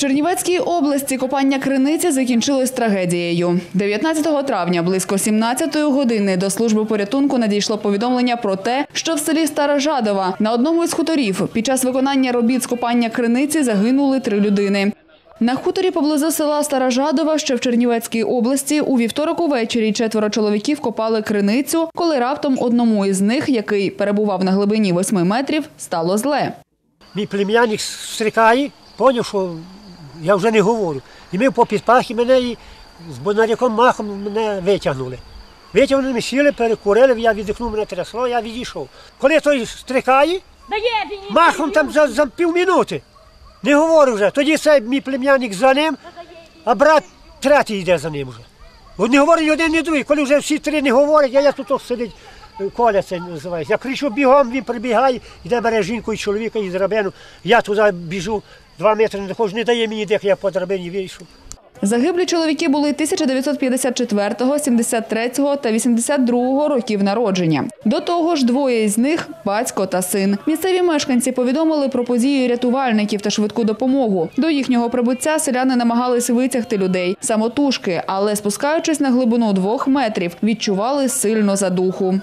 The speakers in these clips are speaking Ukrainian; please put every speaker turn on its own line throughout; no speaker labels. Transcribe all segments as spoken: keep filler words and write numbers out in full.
Чернівецькій області копання криниці закінчилось трагедією. дев'ятнадцятого травня близько сімнадцятої години до служби порятунку надійшло повідомлення про те, що в селі Стара Жадова на одному із хуторів під час виконання робіт з копання криниці загинули три людини. На хуторі поблизу села Стара Жадова, що в Чернівецькій області, у вівторок увечері четверо чоловіків копали криницю, коли раптом одному із них, який перебував на глибині восьми метрів, стало зле.
Мій плем'яник стрикає, зрозумів, що я вже не говорю. І ми попід пахи мене і з бонаряком махом мене витягнули. Витягнули, ми сіли, перекурили, я віддихнув, мене трясло, я відійшов. Коли той стрикає, махом там за, за півмінути. Не говорю вже. Тоді цей мій плем'яник за ним, а брат третій йде за ним вже. От не говорить один, ні другий. Коли вже всі три не говорять, а я тут сидить, Коля це називається. Я кричу бігом, він прибігає, йде бере жінку і чоловіка і драбину. Я туди біжу, два метри не доходжу, не дає мені дих, я по драбині вийшов.
Загиблі чоловіки були тисяча дев'ятсот п'ятдесят четвертого, сімдесят третього та вісімдесят другого років народження. До того ж, двоє із них – батько та син. Місцеві мешканці повідомили про подію рятувальників та швидку допомогу. До їхнього прибуття селяни намагались витягти людей самотужки, але спускаючись на глибину двох метрів, відчували сильну задуху.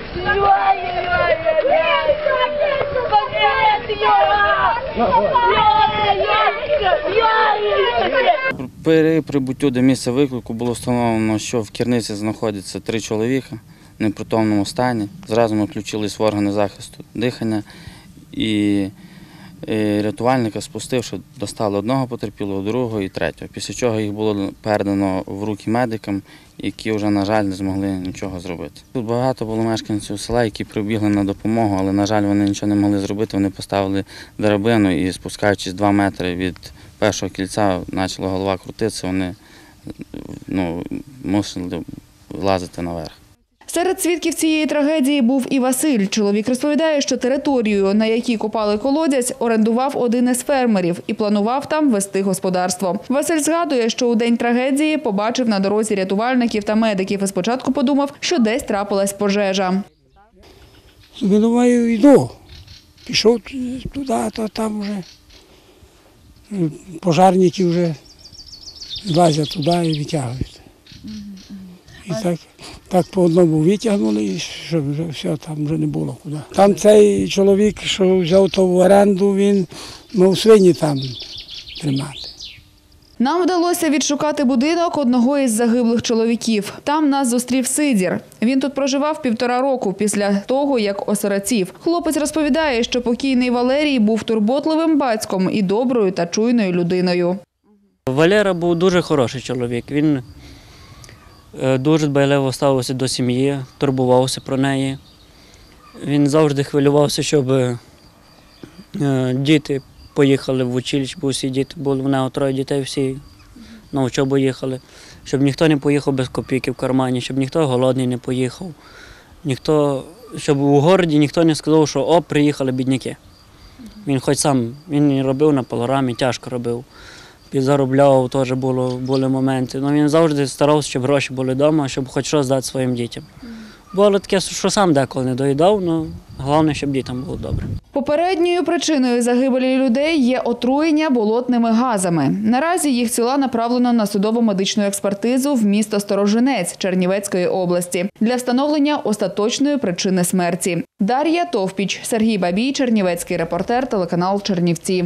При прибуттю до місця виклику було встановлено, що в керниці знаходяться три чоловіка в непритомному стані. Зразу ми включились в органи захисту дихання і рятувальника спустивши, достали одного потерпілого, другого і третього. Після чого їх було передано в руки медикам, які вже, на жаль, не змогли нічого зробити. Тут багато було мешканців села, які прибігли на допомогу, але, на жаль, вони нічого не могли зробити. Вони поставили драбину і, спускаючись два метри від першого кільця, почала голова крутитися, вони ну, мусили лазити наверх.
Серед свідків цієї трагедії був і Василь. Чоловік розповідає, що територію, на якій копали колодязь, орендував один із фермерів і планував там вести господарство. Василь згадує, що у день трагедії побачив на дорозі рятувальників та медиків і спочатку подумав, що десь трапилась пожежа.
Думаю, йду. Пішов туди, то там вже пожарники вже злазять туди і витягують. І так, так по одному витягнули, і щоб вже все, там вже не було куди. Там цей чоловік, що взяв то в оренду, він мав свині там тримати.
Нам вдалося відшукати будинок одного із загиблих чоловіків. Там нас зустрів Сидір. Він тут проживав півтора року після того, як осиротів. Хлопець розповідає, що покійний Валерій був турботливим батьком і доброю та чуйною людиною.
Валера був дуже хороший чоловік. Він дуже дбайливо ставився до сім'ї, турбувався про неї. Він завжди хвилювався, щоб діти поїхали в училище, бо всі діти були, в нього троє дітей, всі на учобу їхали. Щоб ніхто не поїхав без копійки в кармані, щоб ніхто голодний не поїхав. Ніхто, щоб у городі ніхто не сказав, що о, приїхали бідняки. Він хоч сам, він робив на пилорамі, тяжко робив. Підзаробляв, теж було, були моменти. Ну, він завжди старався, щоб гроші були вдома, щоб хоч щось дати своїм дітям. Було таке, що сам деколи не доїдав, але головне, щоб дітям було добре.
Попередньою причиною загибелі людей є отруєння болотними газами. Наразі їх тіла направлено на судово-медичну експертизу в місто Сторожинець Чернівецької області для встановлення остаточної причини смерті. Дар'я Товпіч, Сергій Бабій, Чернівецький репортер, телеканал Чернівці.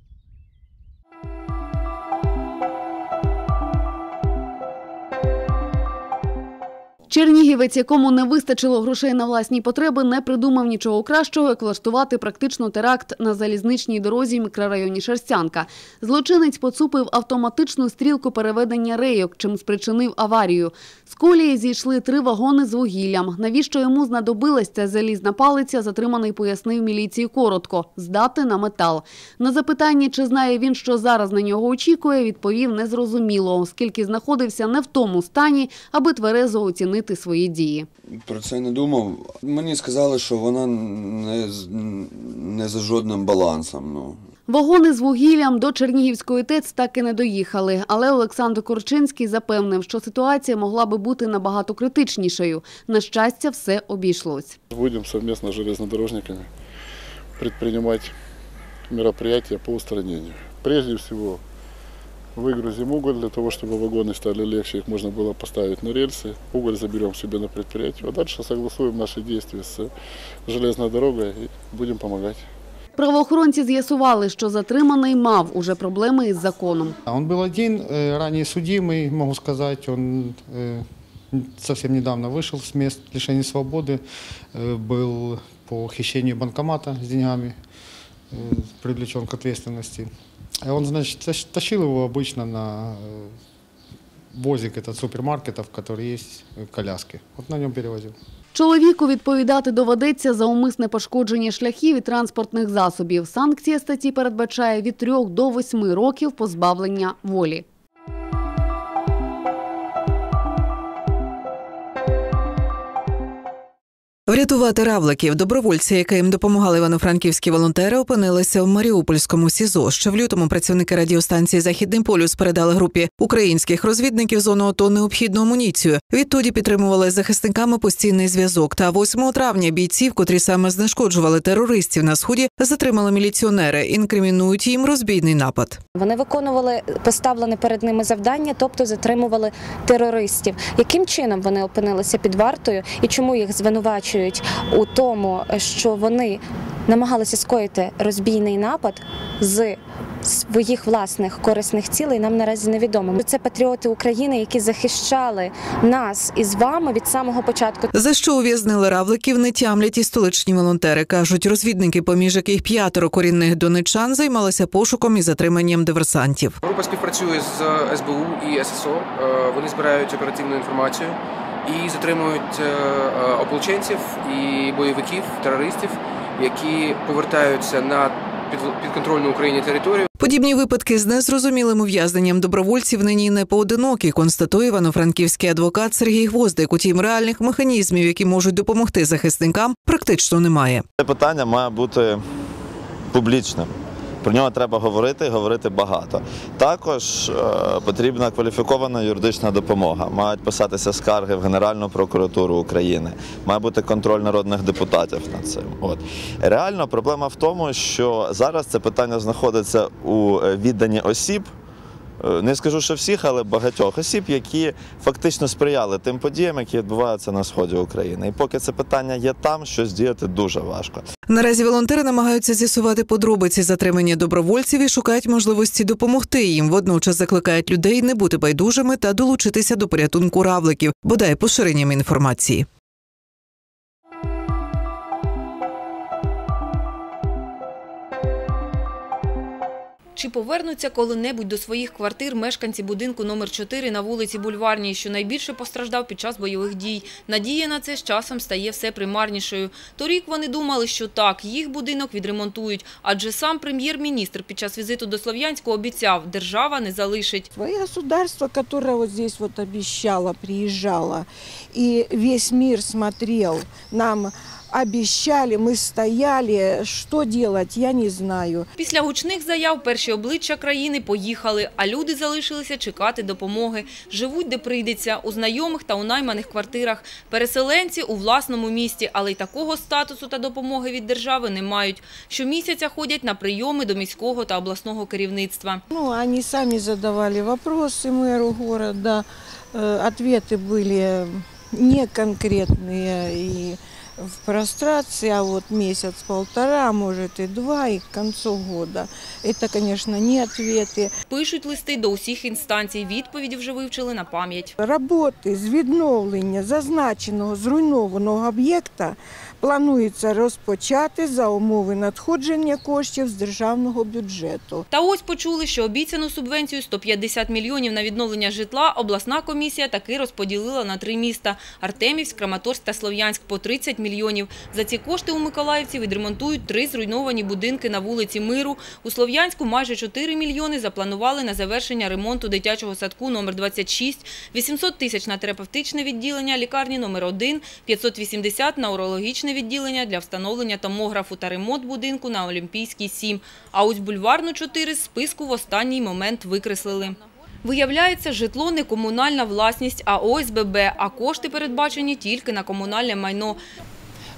Чернігівець, якому не вистачило грошей на власні потреби, не придумав нічого кращого, як влаштувати практично теракт на залізничній дорозі в мікрорайоні Шерстянка. Злочинець поцупив автоматичну стрілку переведення рейок, чим спричинив аварію. З колії зійшли три вагони з вугіллям. Навіщо йому знадобилась ця залізна палиця, затриманий пояснив міліції коротко – здати на метал. На запитання, чи знає він, що зараз на нього очікує, відповів незрозуміло, оскільки знаходився не в тому стані, аби тверезо оцінити свої дії.
Про це не думав. Мені сказали, що вона не, не за жодним балансом. Ну.
Вагони з вугіллям до Чернігівської ТЕЦ так і не доїхали, але Олександр Корчинський запевнив, що ситуація могла би бути набагато критичнішою. На щастя, все обійшлось.
Будемо спільно з железнодорожниками предпринимать мероприятия по устранению. Прежде всего, выгрузим уголь для того, чтобы вагоны стали легче, их можно было поставить на рельсы. Уголь заберем себе на предприятие. А дальше согласуем наши действия с железной дорогой и будем помогать.
Правоохоронці з'ясували, що затриманий мав уже проблеми із законом.
Он был один, э, ранее судимый, могу сказать, он э, совсем недавно вышел с мест лишения свободы, э, был по хищению банкомата с деньгами, э, привлечен к ответственности. А он, значит, тащ- тащил его обычно на э, возик этот супермаркетов, который есть, э, коляски. Вот на нем перевозил.
Чоловіку відповідати доведеться за умисне пошкодження шляхів і транспортних засобів. Санкція статті передбачає від трьох до восьми років позбавлення волі.
Врятувати равликів. Добровольці, яким допомагали івано-франківські волонтери, опинилися в Маріупольському СІЗО. Ще в лютому працівники радіостанції «Західний полюс» передали групі українських розвідників зону АТО необхідну амуніцію. Відтоді підтримували з захисниками постійний зв'язок. Та восьмого травня бійців, котрі саме знешкоджували терористів на Сході, затримали міліціонери. Інкримінують їм розбійний напад.
Вони виконували поставлене перед ними завдання, тобто затримували терористів. Яким чином вони опинилися під вартою і чому їх звинувачують у тому, що вони намагалися скоїти розбійний напад з своїх власних корисних цілей, нам наразі невідомо. Це патріоти України, які захищали нас із вами від самого початку.
За що ув'язнили равликів, не тямлять і столичні волонтери. Кажуть, розвідники, поміж яких п'ятеро корінних донеччан, займалися пошуком і затриманням диверсантів.
Група співпрацює з ес бе у і ес ес о. Вони збирають оперативну інформацію і затримують ополченців і бойовиків, терористів, які повертаються на підконтрольну Україні територію.
Подібні випадки з незрозумілим ув'язненням добровольців нині не поодинокі, констатує івано-франківський адвокат Сергій Гвоздик. Утім, реальних механізмів, які можуть допомогти захисникам, практично немає.
Це питання має бути публічним. Про нього треба говорити і говорити багато. Також е, потрібна кваліфікована юридична допомога. Мають писатися скарги в Генеральну прокуратуру України. Має бути контроль народних депутатів над цим. От. Реально проблема в тому, що зараз це питання знаходиться у відданні осіб, не скажу, що всіх, але багатьох осіб, які фактично сприяли тим подіям, які відбуваються на сході України. І поки це питання є там, щось діяти дуже важко.
Наразі волонтери намагаються з'ясувати подробиці затримання добровольців і шукають можливості допомогти їм. Водночас закликають людей не бути байдужими та долучитися до порятунку равликів, бодай поширенням інформації.
Чи повернуться коли-небудь до своїх квартир мешканці будинку номер чотири на вулиці Бульварній, що найбільше постраждав під час бойових дій? Надія на це з часом стає все примарнішою. Торік вони думали, що так, їх будинок відремонтують, адже сам прем'єр-міністр під час візиту до Слов'янську обіцяв, держава не залишить.
Своє государство, яке вот здесь вот обіцяло, приїжджало, і весь мир смотрел, нам обіцяли, ми стояли, що робити, я не знаю.
Після гучних заяв перші обличчя країни поїхали, а люди залишилися чекати допомоги. Живуть де прийдеться, у знайомих та у найманих квартирах. Переселенці у власному місті, але й такого статусу та допомоги від держави не мають. Щомісяця ходять на прийоми до міського та обласного керівництва.
Ну, вони самі задавали питання меру міста, відповіді були неконкретні і в прострации, а вот месяц-полтора, может и два, и к концу года. Это, конечно, не ответы.
Пишуть листи до усіх інстанцій, відповіді вже вивчили на пам'ять.
Роботи з відновлення зазначеного зруйнованого об'єкта планується розпочати за умови надходження коштів з державного бюджету.
Та ось почули, що обіцяну субвенцію сто п'ятдесят мільйонів на відновлення житла обласна комісія таки розподілила на три міста – Артемівськ, Краматорськ та Слов'янськ – по тридцять мільйонів. За ці кошти у миколаївці відремонтують три зруйновані будинки на вулиці Миру. У Слов'янську майже чотири мільйони запланували на завершення ремонту дитячого садку номер двадцять шість, вісімсот тисяч на терапевтичне відділення лікарні номер один, п'ятсот вісімдесят на урологічне відділення для встановлення томографу та ремонт будинку на Олімпійській сім. А ось Бульварну чотири з списку в останній момент викреслили. Виявляється, житло не комунальна власність, а О С Б Б, а кошти передбачені тільки на комунальне майно.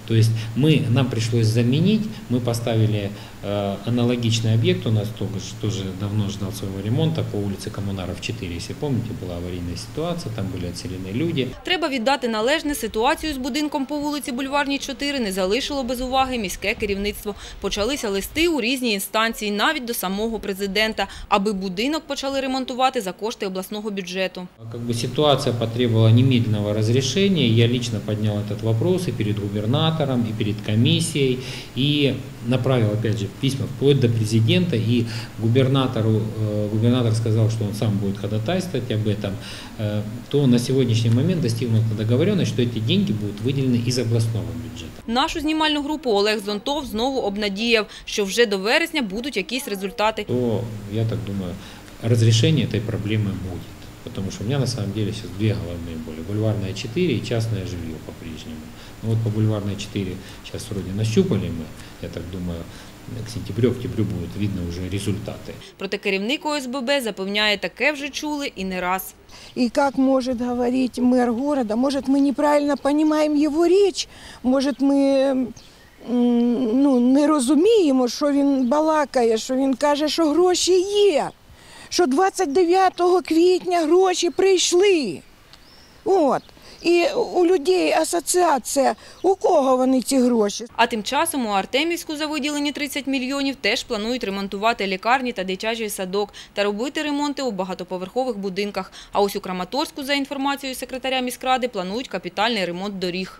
То есть мы, нам пришлось заменить, мы поставили э, аналогичный объект, у нас тоже, тоже давно ждал своего ремонта по улице Коммунаров четыре, если помните, была аварийная ситуация, там были отселены люди.
Треба віддати належне, ситуацію з будинком по вулиці Бульварній чотири не залишило без уваги міське керівництво. Почалися листи у різні інстанції, навіть до самого президента, аби будинок почали ремонтувати за кошти обласного бюджету.
Как бы ситуация потребовала немедленного разрешения, я лично поднял этот вопрос и перед губернатором, и перед комиссией, и направил, опять же, письма вплоть до президента, и губернатору, губернатор сказал, что он сам будет ходатайствовать об этом, то на сегодняшний момент достигнута договоренность, что эти деньги будут выделены из областного бюджета.
Нашу знімальну групу Олег Зонтов знову обнадіяв, що вже до вересня будуть якісь результати.
То, я так думаю, разрешение этой проблемы будет. Потому что у меня на самом деле сейчас две головные боли. Бульварная четыре и частное жилье по-прежнему. Ну вот по Бульварной четыре сейчас вроде нащупали мы, я так думаю, к сентябрю-октябрю будут видно уже результаты.
Проте керівник О С Б Б запевняє, таке вже чули і не раз.
И как может говорить мэр города, может мы неправильно понимаем его речь, может мы ну, не розуміємо, що він балакає, що він каже, що гроші є. Що двадцять дев'ятого квітня гроші прийшли. От. І у людей асоціація, у кого вони ці гроші.
А тим часом у Артемівську за виділені тридцять мільйонів теж планують ремонтувати лікарні та дитячий садок та робити ремонти у багатоповерхових будинках. А ось у Краматорську, за інформацією секретаря міськради, планують капітальний ремонт доріг.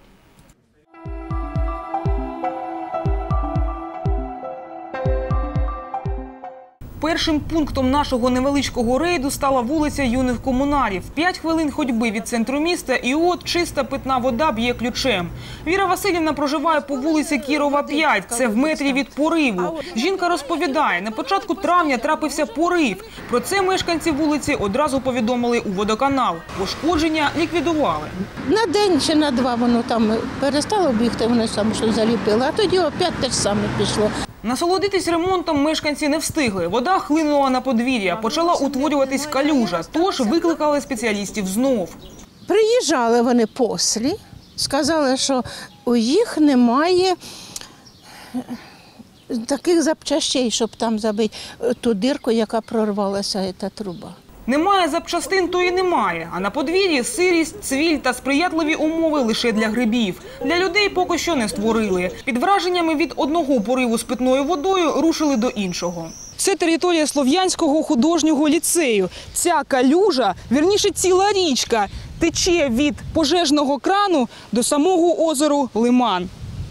Першим пунктом нашого невеличкого рейду стала вулиця Юних комунарів. П'ять хвилин ходьби від центру міста і от чиста питна вода б'є ключем. Віра Василівна проживає по вулиці Кірова, п'ять. Це в метрі від пориву. Жінка розповідає, на початку травня трапився порив. Про це мешканці вулиці одразу повідомили у водоканал. Пошкодження ліквідували.
На день чи на два воно там перестало бігти, воно саме щось заліпило, а тоді опять те ж саме пішло.
Насолодитись ремонтом мешканці не встигли. Вода хлинула на подвір'я, почала утворюватись калюжа, тож викликали спеціалістів знов.
Приїжджали вони після, сказали, що у їх немає таких запчастей, щоб там забити ту дирку, яка прорвалася, ця труба.
Немає запчастин, то і немає. А на подвір'ї сирість, цвіль та сприятливі умови лише для грибів. Для людей поки що не створили. Під враженнями від одного пориву з питною водою рушили до іншого. Це територія Слов'янського художнього ліцею. Ця калюжа, вірніше ціла річка, тече від пожежного крану до самого озеру Лиман.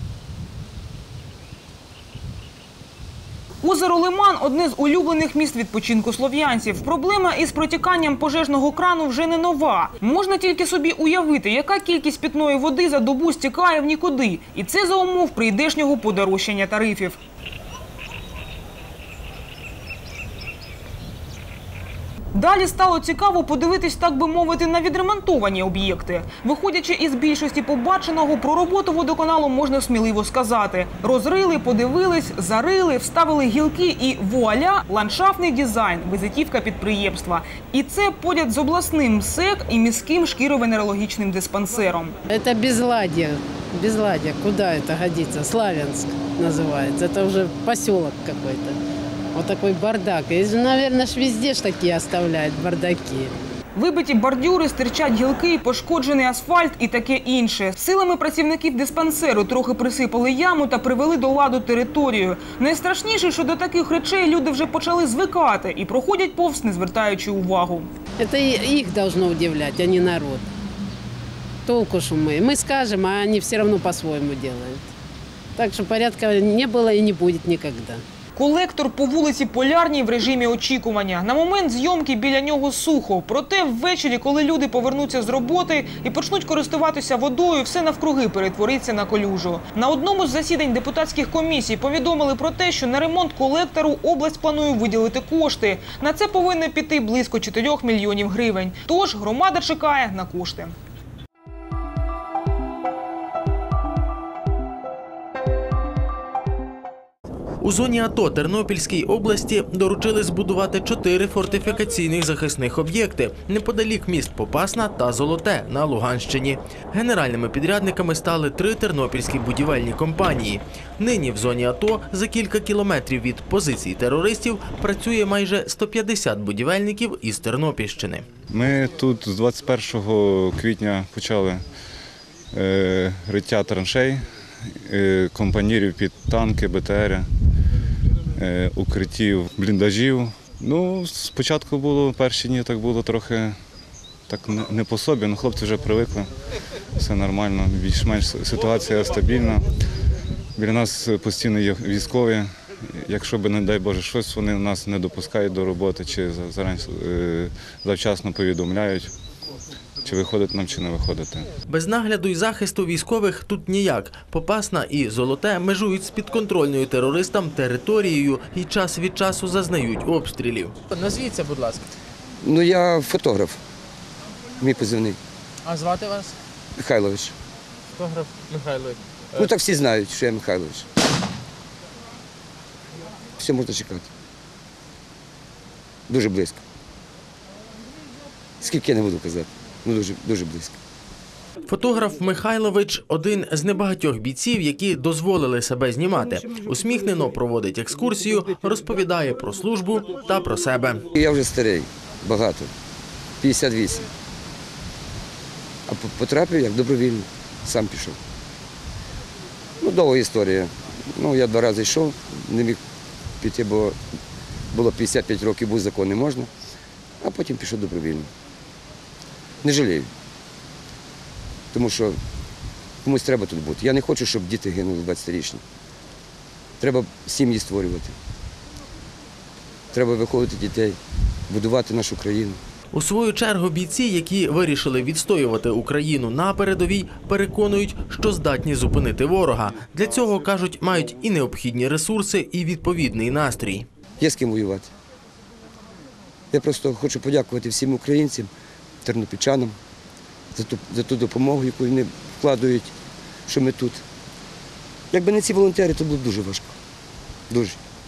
Озеро Лиман – одне з улюблених місць відпочинку слов'янців. Проблема із протіканням пожежного крану вже не нова. Можна тільки собі уявити, яка кількість питної води за добу стікає в нікуди. І це за умов прийдешнього подорожчання тарифів. Далі стало цікаво подивитись, так би мовити, на відремонтовані об'єкти. Виходячи із більшості побаченого, про роботу водоканалу можна сміливо сказати. Розрили, подивились, зарили, вставили гілки і вуаля – ландшафтний дизайн, візитівка підприємства. І це поряд з обласним МСЕК і міським шкіро-венерологічним диспансером.
Це безладдя. Безладдя. Куди це годиться? Славянськ називається. Це вже поселок якийсь. Вот такой бардак. И, наверное, ж везде ж такие оставляют бардаки.
Вибиті бордюри, стирчать гілки, пошкоджений асфальт і таке інше. Силами працівників диспансеру трохи присипали яму та привели до ладу територію. Найстрашніше, що до таких речей люди вже почали звикати і проходять повз, не звертаючи увагу.
Це їх должно удивляти, а не народ. Толку що ми. Ми скажемо, а вони все одно по-своєму роблять. Так що порядку не було і не буде ніколи.
Колектор по вулиці Полярній в режимі очікування. На момент зйомки біля нього сухо. Проте ввечері, коли люди повернуться з роботи і почнуть користуватися водою, все навкруги перетвориться на калюжу. На одному з засідань депутатських комісій повідомили про те, що на ремонт колектору область планує виділити кошти. На це повинно піти близько чотирьох мільйонів гривень. Тож громада чекає на кошти.
У зоні АТО Тернопільській області доручили збудувати чотири фортифікаційних захисних об'єкти неподалік міст Попасна та Золоте на Луганщині. Генеральними підрядниками стали три тернопільські будівельні компанії. Нині в зоні АТО за кілька кілометрів від позицій терористів працює майже сто п'ятдесят будівельників із Тернопільщини.
Ми тут з двадцять першого квітня почали е, риття траншей, е, компанірів під танки, Б Т Р, е, укриттів, бліндажів. Ну, спочатку було, перші дні так було трохи так не по собі, але хлопці вже привикли, все нормально, більш-менш ситуація стабільна. Біля нас постійно є військові. Якщо б, не дай Боже, щось, вони нас не допускають до роботи, чи завчасно повідомляють, чи виходить нам, чи не виходити.
Без нагляду і захисту військових тут ніяк. Попасна і Золоте межують з підконтрольною терористам територією і час від часу зазнають обстрілів.
Назвіться, будь ласка.
Ну, я фотограф, мій позивний.
А звати вас?
Михайлович.
Фотограф Михайлович.
Ну, так всі знають, що я Михайлович. Все можна чекати. Дуже близько. Скільки я не буду казати, ну дуже, дуже близько.
Фотограф Михайлович – один з небагатьох бійців, які дозволили себе знімати. Усміхнено проводить екскурсію, розповідає про службу та про себе.
Я вже старий, багато, п'ятдесят вісім. А потрапив як добровільно, сам пішов. Ну, довга історія. Ну, я два рази йшов, не міг піти, бо було п'ятдесят п'ять років, був закон, не можна, а потім пішов добровільно. Не жалію, тому що комусь треба тут бути. Я не хочу, щоб діти гинули двадцятирічні. Треба сім'ї створювати, треба виховувати дітей, будувати нашу країну.
У свою чергу бійці, які вирішили відстоювати Україну на передовій, переконують, що здатні зупинити ворога. Для цього, кажуть, мають і необхідні ресурси, і відповідний настрій.
Є з ким воювати. Я просто хочу подякувати всім українцям, тернопільчанам за ту, за ту допомогу, яку вони вкладають, що ми тут. Якби не ці волонтери, то було б дуже важко. Дуже.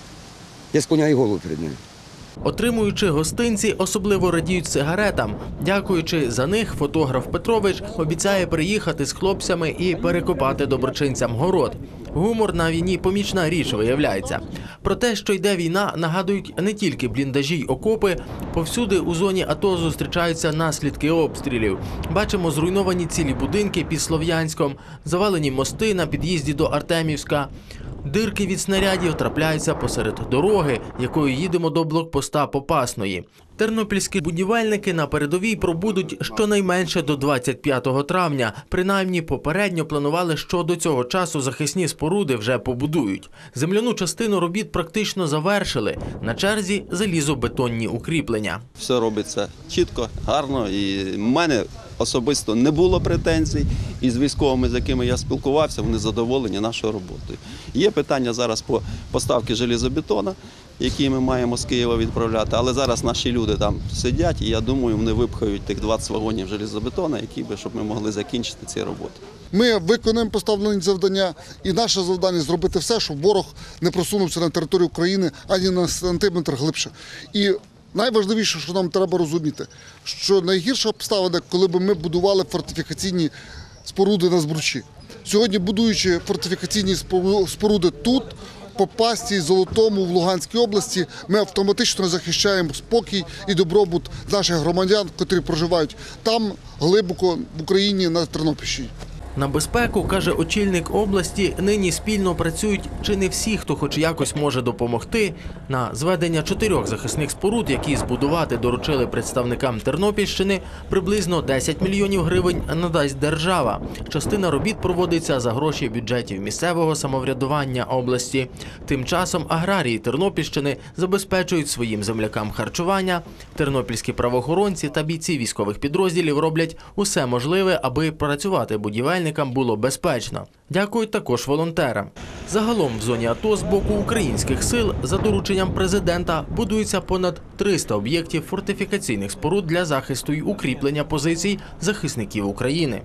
Я склоняю голову перед ними.
Отримуючи гостинці, особливо радіють сигаретам. Дякуючи за них, фотограф Петрович обіцяє приїхати з хлопцями і перекопати доброчинцям город. Гумор на війні – помічна річ, виявляється. Про те, що йде війна, нагадують не тільки бліндажі й окопи. Повсюди у зоні АТО зустрічаються наслідки обстрілів. Бачимо зруйновані цілі будинки під Слов'янськом, завалені мости на під'їзді до Артемівська. Дирки від снарядів трапляються посеред дороги, якою їдемо до блокпоста Попасної. Тернопільські будівельники на передовій пробудуть щонайменше до двадцять п'ятого травня. Принаймні, попередньо планували, що до цього часу захисні споруди вже побудують. Земляну частину робіт практично завершили. На черзі залізобетонні укріплення.
Все робиться чітко, гарно, і в мене особисто не було претензій. І з військовими, з якими я спілкувався, вони задоволені нашою роботою. Є питання зараз по поставці железобетону, які ми маємо з Києва відправляти, але зараз наші люди там сидять, і я думаю, вони випхають тих двадцять вагонів железобетону, які би, щоб ми могли закінчити ці роботи.
Ми виконуємо поставлені завдання, і наше завдання – зробити все, щоб ворог не просунувся на територію України ані на сантиметр глибше. І найважливіше, що нам треба розуміти, що найгірша обставина, коли б ми будували фортифікаційні споруди на Збручі. Сьогодні, будуючи фортифікаційні споруди тут, Попасті, Золотому, в Луганській області, ми автоматично захищаємо спокій і добробут наших громадян, котрі проживають там, глибоко в Україні, на Тернопільщині.
На безпеку, каже очільник області, нині спільно працюють чи не всі, хто хоч якось може допомогти. На зведення чотирьох захисних споруд, які збудувати доручили представникам Тернопільщини, приблизно десять мільйонів гривень надасть держава. Частина робіт проводиться за гроші бюджетів місцевого самоврядування області. Тим часом аграрії Тернопільщини забезпечують своїм землякам харчування. Тернопільські правоохоронці та бійці військових підрозділів роблять усе можливе, аби працювати будівельникам було безпечно. Дякують також волонтерам. Загалом в зоні АТО з боку українських сил за дорученням президента будується понад триста об'єктів фортифікаційних споруд для захисту й укріплення позицій захисників України.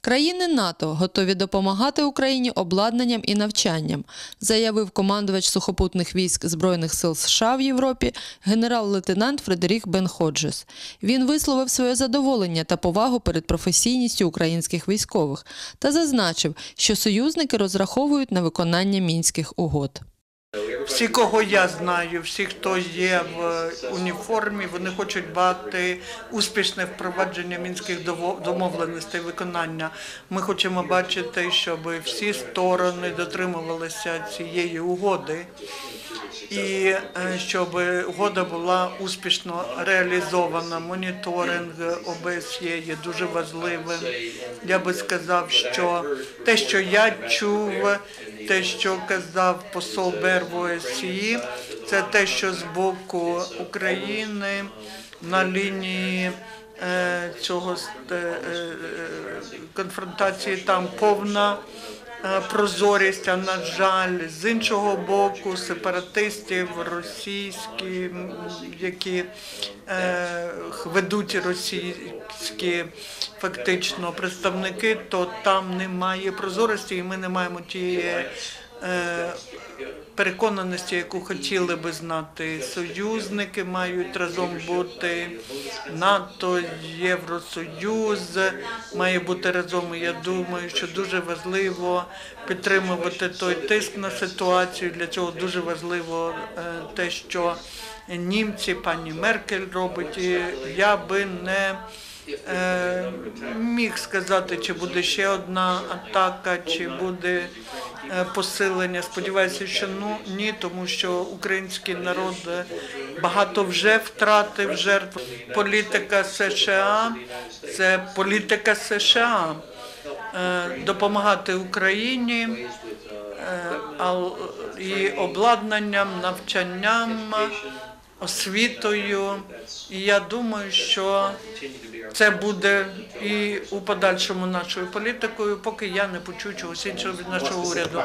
Країни НАТО готові допомагати Україні обладнанням і навчанням, заявив командувач сухопутних військ Збройних сил США в Європі генерал-лейтенант Фредерік Бен Ходжес. Він висловив своє задоволення та повагу перед професійністю українських військових та зазначив, що союзники розраховують на виконання Мінських угод.
Всі, кого я знаю, всі, хто є в уніформі, вони хочуть бачити успішне впровадження мінських домовленостей, виконання. Ми хочемо бачити, щоб всі сторони дотримувалися цієї угоди і щоб угода була успішно реалізована. Моніторинг О Б С Є є дуже важливим. Я би сказав, що те, що я чув, те, що казав посол Бер в О С С Є, це те, що з боку України на лінії е, цього е, конфронтації там повна прозорість, а на жаль, з іншого боку, сепаратистів російські, які е, ведуть російські фактично представники, то там немає прозорості і ми не маємо тієї е, переконаності, яку хотіли би знати. Союзники мають разом бути, НАТО, Євросоюз має бути разом. І я думаю, що дуже важливо підтримувати той тиск на ситуацію. Для цього дуже важливо те, що німці, пані Меркель робить. І я би не е, міг сказати, чи буде ще одна атака, чи буде посилення. Сподіваюся, що ну, ні, тому що український народ багато вже втратив жертв. Політика США – це політика США. Допомагати Україні і обладнанням, навчанням, освітою. І я думаю, що це буде і у подальшому нашою політикою, поки я не почую чогось іншого від нашого уряду.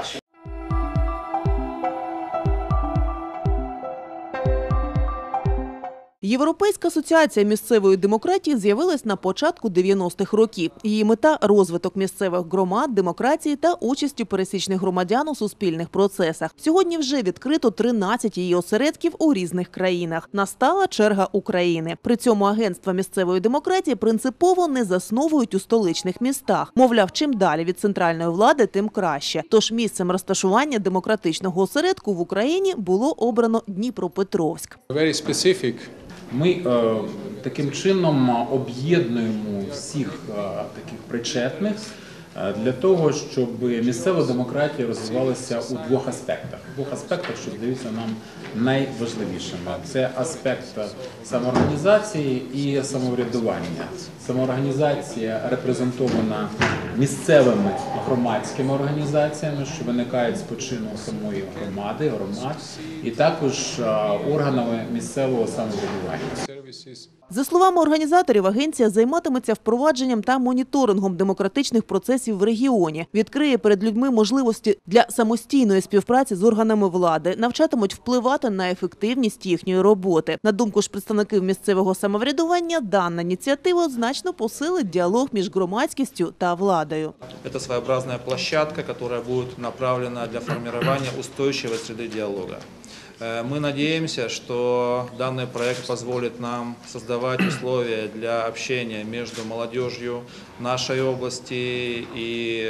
Європейська асоціація місцевої демократії з'явилась на початку дев'яностих років. Її мета – розвиток місцевих громад, демократії та участі пересічних громадян у суспільних процесах. Сьогодні вже відкрито тринадцять її осередків у різних країнах. Настала черга України. При цьому агентства місцевої демократії принципово не засновують у столичних містах. Мовляв, чим далі від центральної влади, тим краще. Тож місцем розташування демократичного осередку в Україні було обрано Дніпропетровськ.
Very specific. Ми е, таким чином об'єднуємо всіх е, таких причетних е, для того, щоб місцева демократія розвивалася у двох аспектах. У двох аспектах, що здаються нам найважливішими. Це аспект самоорганізації і самоврядування. Самоорганізація репрезентована місцевими громадськими організаціями, що виникають з почину самої громади, громад, і також органами місцевого самоврядування.
За словами організаторів, агенція займатиметься впровадженням та моніторингом демократичних процесів в регіоні, відкриє перед людьми можливості для самостійної співпраці з органами влади, навчатимуть впливати на ефективність їхньої роботи. На думку ж представників місцевого самоврядування, дана ініціатива значно посилить діалог між громадськістю та владою.
Це своєобразна площадка, яка буде направлена для формування устойчивої середи діалогу. Мы надеемся, что данный проект позволит нам создавать условия для общения между молодежью нашей области и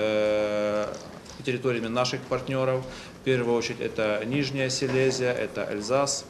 э, территориями наших партнеров. В первую очередь это Нижняя Силезия, это Эльзас,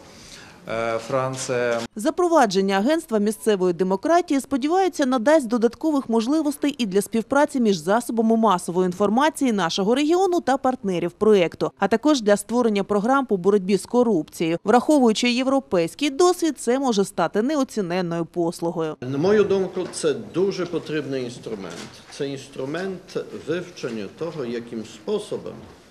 Франція.
Запровадження агентства місцевої демократії, сподіваються, надасть додаткових можливостей і для співпраці між засобами масової інформації нашого регіону та партнерів проєкту, а також для створення програм по боротьбі з корупцією. Враховуючи європейський досвід, це може стати неоціненною послугою.
На мою думку, це дуже потрібний інструмент. Це інструмент вивчення того, яким способом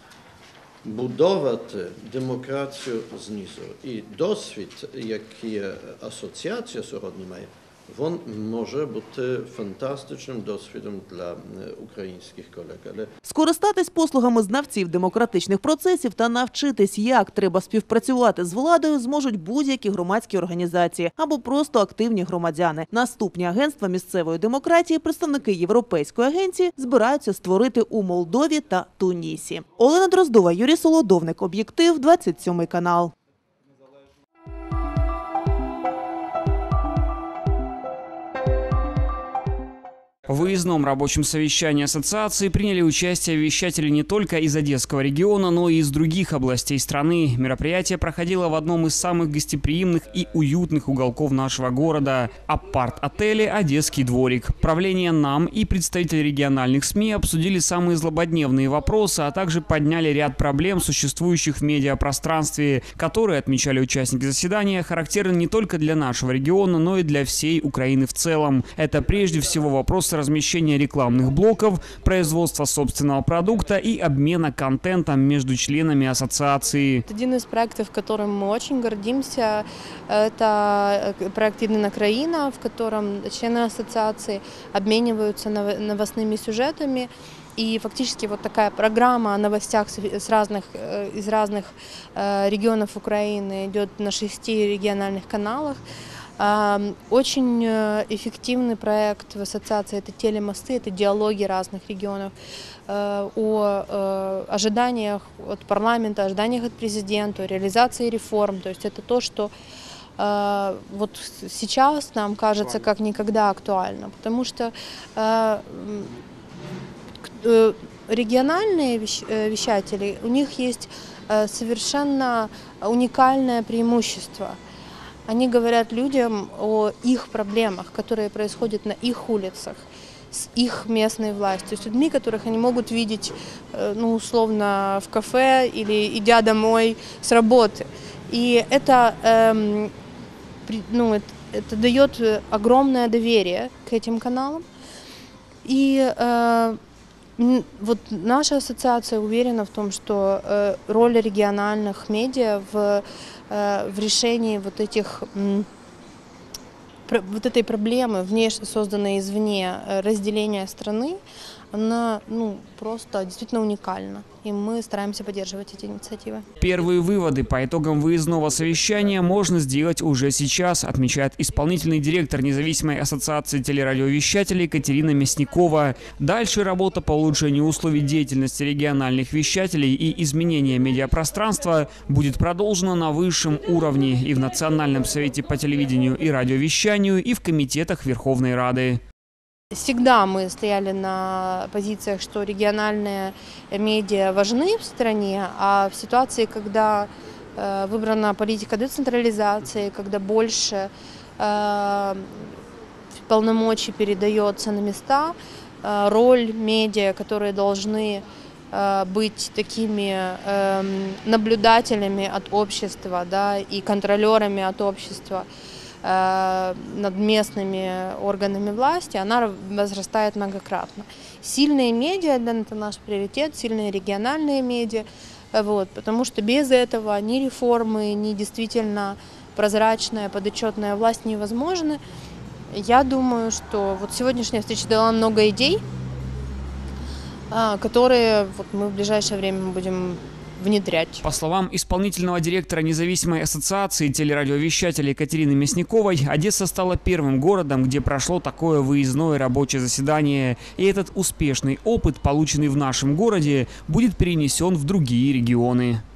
будувати демократію знизу. І досвід, який асоціація сьогодні має, він може бути фантастичним досвідом для українських колег. Але
Скористатись послугами знавців демократичних процесів та навчитись, як треба співпрацювати з владою, зможуть будь-які громадські організації або просто активні громадяни. Наступні агентства місцевої демократії представники Європейської агенції збираються створити у Молдові та Тунісі. Олена Дроздова, Юрій Солодовник, Об'єктив, двадцять сьомий канал.
В выездном рабочем совещании ассоциации приняли участие вещатели не только из Одесского региона, но и из других областей страны. Мероприятие проходило в одном из самых гостеприимных и уютных уголков нашего города – апарт-отеле «Одесский дворик». Правление НАМ и представители региональных СМИ обсудили самые злободневные вопросы, а также подняли ряд проблем, существующих в медиапространстве, которые, отмечали участники заседания, характерны не только для нашего региона, но и для всей Украины в целом. Это прежде всего вопрос размещения рекламных блоков, производства собственного продукта и обмена контентом между членами ассоциации.
Один из проектов, которым мы очень гордимся, это проект «Єдина країна», в котором члены ассоциации обмениваются новостными сюжетами. И фактически вот такая программа о новостях с разных, из разных регионов Украины идет на шести региональных каналах. Очень эффективный проект в ассоциации – это телемосты, это диалоги разных регионов о ожиданиях от парламента, ожиданиях от президента, о реализации реформ. То есть это то, что вот сейчас нам кажется как никогда актуально, потому что региональные вещатели, у них есть совершенно уникальное преимущество. Они говорят людям о их проблемах, которые происходят на их улицах, с их местной властью, с людьми, которых они могут видеть, ну, условно, в кафе или идя домой с работы. И это, эм, ну, это, это дает огромное доверие к этим каналам. И э, вот наша ассоциация уверена в том, что э, роль региональных медиа в в решении вот этих вот этой проблемы, внешне созданной извне разделения страны, она, ну, просто действительно уникальна. И мы стараемся поддерживать эти инициативы.
Первые выводы по итогам выездного совещания можно сделать уже сейчас, отмечает исполнительный директор независимой ассоциации телерадиовещателей Катерина Мясникова. Дальше работа по улучшению условий деятельности региональных вещателей и изменения медиапространства будет продолжена на высшем уровне и в Национальном совете по телевидению и радиовещанию, и в комитетах Верховной Рады.
Всегда мы стояли на позициях, что региональные медиа важны в стране, а в ситуации, когда э, выбрана политика децентрализации, когда больше э, полномочий передается на места, э, роль медиа, которые должны э, быть такими э, наблюдателями от общества, да, и контролерами от общества, над местными органами власти, она возрастает многократно. Сильные медиа, да, это наш приоритет, сильные региональные медиа, вот, потому что без этого ни реформы, ни действительно прозрачная, подотчетная власть невозможны. Я думаю, что вот сегодняшняя встреча дала много идей, которые вот мы в ближайшее время будем внедрять.
По словам исполнительного директора независимой ассоциации телерадиовещателей Катерины Мясниковой, Одесса стала первым городом, где прошло такое выездное рабочее заседание. И этот успешный опыт, полученный в нашем городе, будет перенесен в другие регионы.